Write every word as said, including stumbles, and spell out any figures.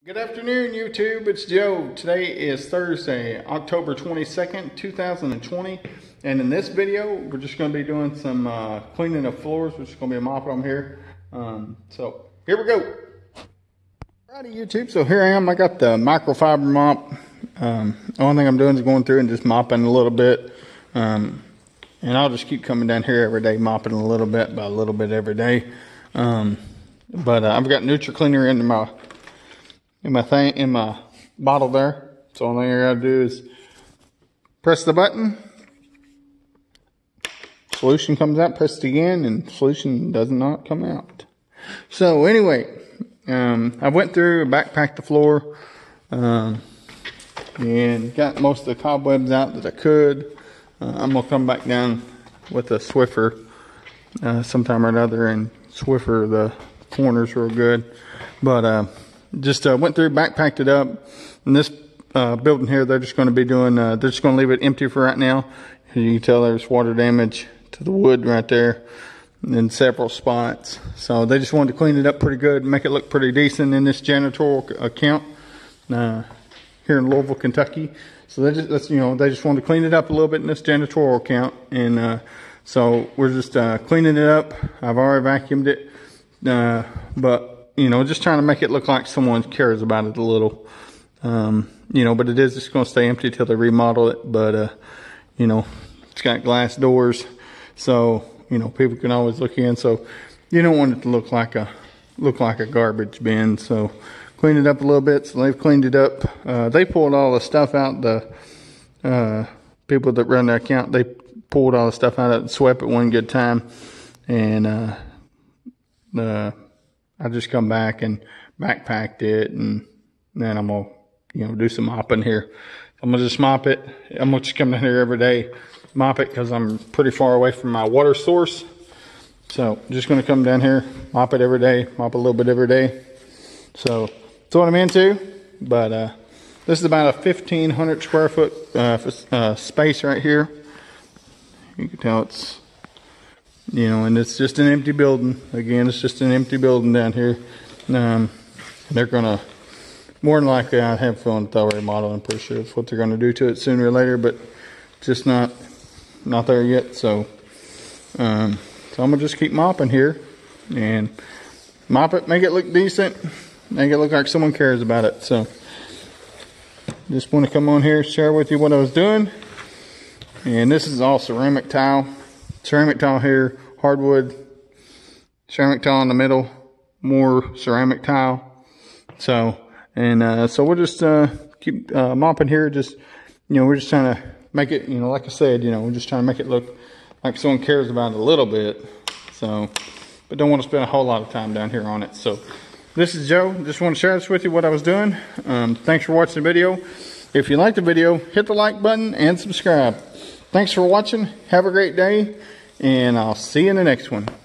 Good afternoon, YouTube. It's Joe. Today is Thursday, October twenty-second, two thousand twenty. And in this video, we're just going to be doing some uh, cleaning of floors. We're just going to be mopping them here. Um, so, here we go. Alrighty, YouTube. So, here I am. I got the microfiber mop. Um, the only thing I'm doing is going through and just mopping a little bit. Um, and I'll just keep coming down here every day, mopping a little bit by a little bit every day. Um, but uh, I've got Neutral Cleaner in my in my thing in my bottle there. So all I gotta do is press the button, solution comes out, press it again, and solution does not come out. So anyway, um, I went through and backpacked the floor, um, and got most of the cobwebs out that I could. Uh, I'm gonna come back down with a Swiffer uh, sometime or another and Swiffer the corners real good. But uh, just uh, went through, backpacked it up. And this uh, building here, they're just going to be doing, uh, they're just going to leave it empty for right now. As you can tell, there's water damage to the wood right there in several spots. So they just wanted to clean it up pretty good, make it look pretty decent in this janitorial account uh, here in Louisville, Kentucky. So they just, that's, you know, they just wanted to clean it up a little bit in this janitorial account. And uh, so we're just uh, cleaning it up. I've already vacuumed it, uh, but you know, just trying to make it look like someone cares about it a little. Um, you know, but it is just going to stay empty till they remodel it. But, uh, you know, it's got glass doors. So, you know, people can always look in. So you don't want it to look like a, look like a garbage bin. So clean it up a little bit. So they've cleaned it up. Uh, they pulled all the stuff out. The, uh, people that run the account, they pulled all the stuff out and swept it one good time. And, uh, the, I just come back and backpacked it, and then I'm gonna, you know, do some mopping here. I'm gonna just mop it. I'm gonna just come down here every day, mop it, because I'm pretty far away from my water source. So I'm just gonna come down here, mop it every day, mop a little bit every day. So that's what I'm into. But uh, this is about a fifteen hundred square foot uh, uh, space right here. You can tell it's, you know, and it's just an empty building. Again, it's just an empty building down here. Um, they're gonna, more than likely, I have a feeling that they'll remodel. I'm pretty sure that's what they're gonna do to it sooner or later, but just not, not there yet. So, um, so I'm gonna just keep mopping here and mop it, make it look decent, make it look like someone cares about it. So, just want to come on here, share with you what I was doing. And this is all ceramic tile. Ceramic tile here, hardwood, ceramic tile in the middle, more ceramic tile. So, and uh, so we'll just uh, keep uh, mopping here. Just, you know, we're just trying to make it, you know, like I said, you know, we're just trying to make it look like someone cares about it a little bit. So, but don't want to spend a whole lot of time down here on it. So, this is Joe. Just want to share this with you, what I was doing. Um, thanks for watching the video. If you liked the video, hit the like button and subscribe. Thanks for watching. Have a great day, and I'll see you in the next one.